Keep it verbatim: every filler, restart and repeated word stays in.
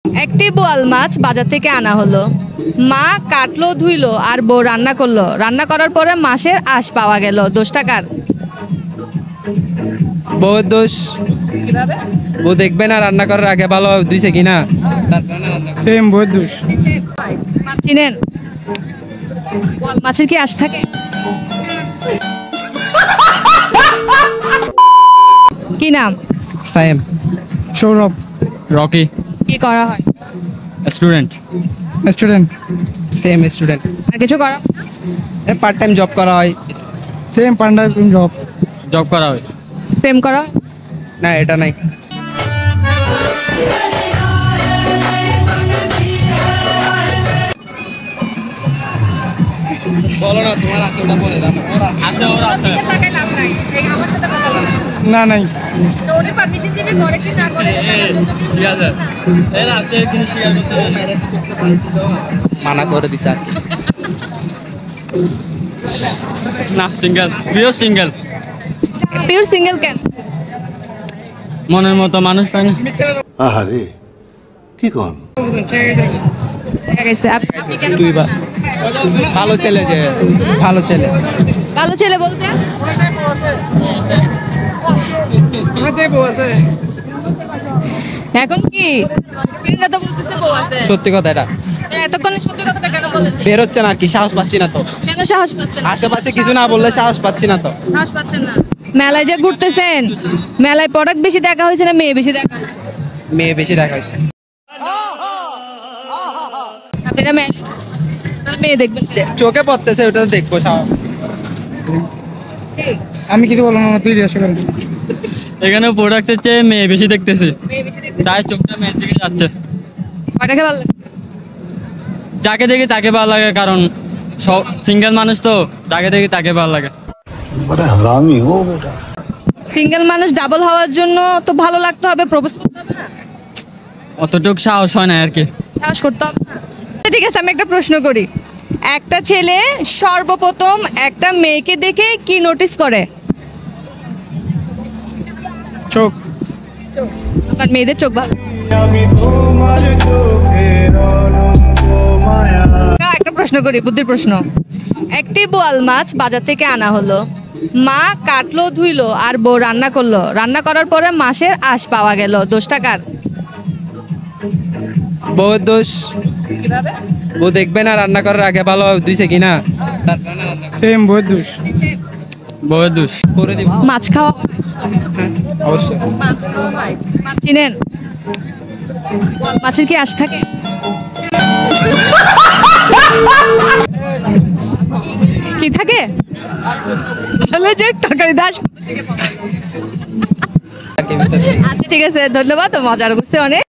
একটি বোয়াল মাছ বাজার থেকে আনা হলো, মা কাটলো ধুইলো আর বউ রান্না করলো, রান্না করার পরে মাছের আঁশ পাওয়া গেল, দোষটা কার? বউয়ের দোষ। কিভাবে? বউ দেখবে না রান্না করার আগে ভালো ধুইছে কিনা, সেম বউয়ের দোষ। মাছ চিনেন? বোয়াল মাছের কি আঁশ থাকে? কি নাম? সায়েম। সৌরভ। রকি। কি করা হয়? স্টুডেন্ট। স্টুডেন্ট। Same student. আর কিছু করা? পার্ট টাইম জব করা হয়। Same part time job job করা হয়। প্রেম করা হয়? না, এটা নাই। বলো না, তোমার আছে ওটা বলে দাও। ওর আছে, আছে ওর আছে। দিকে তাকাই লাভ নাই, এই আমার সাথে কথা বলো। না নাই। তো উনি পারমিশন দিবে করে কি না করে এটা জানার জন্য কি? ঠিক আছে, এর আছে কিন্তু শেয়ার করতে ম্যানেজ করতে চাইছিল, মানা করে দিছে আর কি। না, single, pure single. Pure single কেন? মনের মতো মানুষ পায় না। আহারে কি কোন দেখা গেছে আপনি আপনি কেন দুইবার। করেন না? ভালো ছেলে, যে ভালো ছেলে। ভালো ছেলে বলতে এখন কি ফ্রেন্ডরা তো বলতেছে বউ আছে। সত্যি কথা এটা। এতক্ষণ সত্যি কথাটা কেন বলেন? বের হচ্ছে না আর কি, সাহস পাচ্ছি না তো। কেন সাহস পাচ্ছেন? আশেপাশে কিছু না বললে সাহস পাচ্ছি না তো। সাহস পাচ্ছেন না? মেলায় যে ঘুরতেছেন, মেলায় প্রোডাক্ট বেশি দেখা হয়েছে না মেয়ে বেশি দেখা হয়েছে? মেয়ে বেশি দেখা হয়েছে। আপনারা মেয়ে তাহলে মেয়ে দেখবেন কেন? চোখে পড়তেছে, ওটা দেখবো। ঠিক। আমি কিছু বলবো না, তুই জিজ্ঞাসা করেন। এখানে প্রোডাক্টের চেয়ে মেয়ে বেশি দেখতেছি, মেয়ে বেশি দেখতে তাই চোখটা মেয়ের দিকে যাচ্ছে। কয়টাকে ভালো লাগে? যাকে দেখি তাকে ভালো লাগে, কারণ সব সিঙ্গেল মানুষ তো, যাকে দেখি তাকে ভালো লাগে। বড় হারামি ও বেটা। সিঙ্গেল মানুষ ডাবল হওয়ার জন্য তো ভালো লাগতে হবে, প্রপোজ করতে হবে না? অতটুক সাহস হয় না আর কি। সাহস করতে হবে না? ঠিক আছে, আমি একটা প্রশ্ন করি। একটা ছেলে সর্বপ্রথম একটা মেয়েকে দেখে কি নোটিস করে? চোখ। আপনার মেয়েদের চোখ ভালো? একটা প্রশ্ন করি, বুদ্ধির প্রশ্ন। একটি বোয়াল মাছ বাজার থেকে আনা হলো, মা কাটলো ধুইলো আর বউ রান্না করলো, রান্না করার পরে মাছের আঁশ পাওয়া গেল, দোষটা কার? বউয়ের দোষ। কিভাবে? বউ দেখবে না রান্না করার আগে ভালো ধুইছে কিনা, সেম বউয়ের দোষ। বউয়ের দোষ। করে দিব মাছ খাওয়া হয়? অবশ্যই। মাছ খাওয়া হয়। মাছ চিনেন? বোয়াল মাছের কি আঁশ থাকে? কি থাকে? তাহলে যে তরকারি দাস। আচ্ছা ঠিক আছে, ধন্যবাদ, মজা করছে অনেক।